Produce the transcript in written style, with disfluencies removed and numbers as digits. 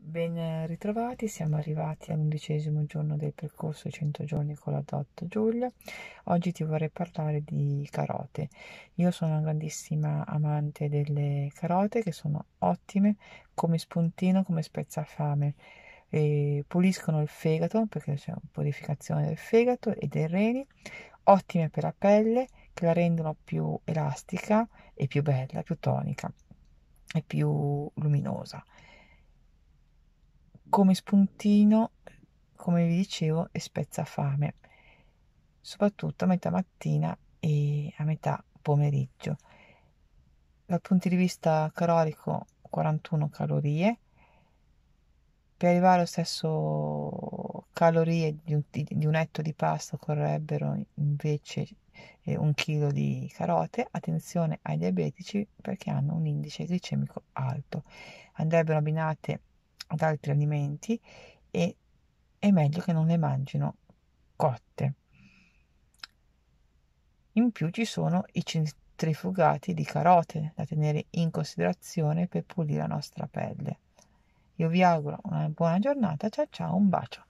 Ben ritrovati, siamo arrivati all'11° giorno del percorso ai 100 giorni con la Dott Giulia. Oggi ti vorrei parlare di carote. Io sono una grandissima amante delle carote che sono ottime come spuntino, come spezzafame. Puliscono il fegato perché c'è una purificazione del fegato e dei reni, ottime per la pelle che la rendono più elastica e più bella, più tonica e più luminosa. Come spuntino, come vi dicevo, e spezzafame, soprattutto a metà mattina e a metà pomeriggio. Dal punto di vista calorico, 41 calorie. Per arrivare allo stesso calorie di un etto di pasta occorrebbero invece 1 chilo di carote. Attenzione ai diabetici perché hanno un indice glicemico alto. Andrebbero abbinate ad altri alimenti e è meglio che non le mangino cotte. In più ci sono i centrifugati di carote da tenere in considerazione per pulire la nostra pelle. Io vi auguro una buona giornata, ciao ciao, un bacio.